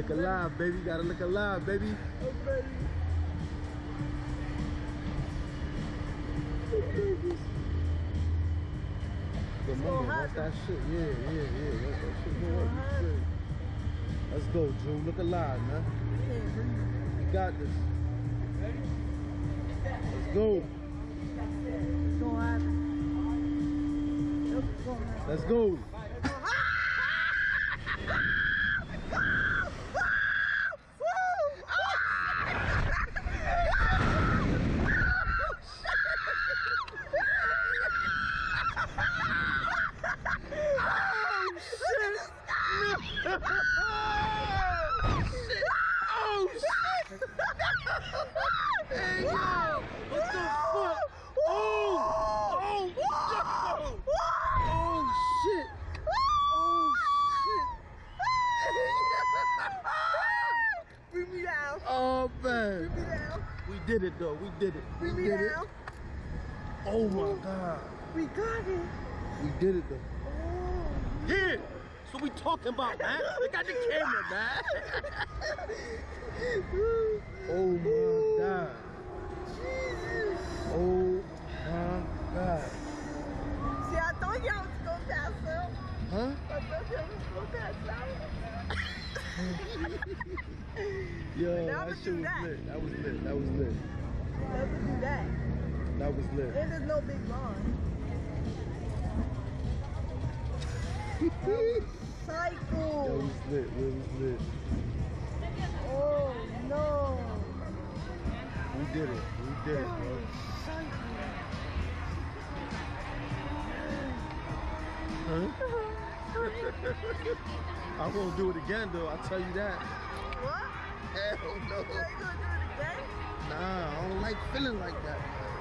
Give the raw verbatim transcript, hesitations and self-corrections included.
look alive, baby. Gotta look alive, baby. I'm ready. The moment, watch that shit. Yeah, yeah, yeah. Let that shit go up. Let's go, Drew. Look alive, man. You got this. Let's go. It's gonna happen. It's gonna happen. Let's go. Hey, yo! What the fuck? Oh! Oh! Oh, shit! Oh, shit! Bring me down. Oh, man. Bring me down. We did it, though. We did it. Bring we me did down. it. Oh, my God. We got it. We did it, though. Oh. Yeah! So we talking about, man. They got the camera, man. Oh, my God. Jesus. Oh, my God. See, I thought y'all was gonna pass out. Huh? I thought y'all was gonna pass out. Yo, Now that I'ma shit do was that. lit. That was lit. That was lit. Let's do that. That was lit. And there's no big line. Psycho. That was lit. That was lit. Oh no. We did it. We did it, bro. Huh? I won't do it again, though. I'll tell you that. What? Hell no. Are you gonna do it again? Nah, I don't like feeling like that.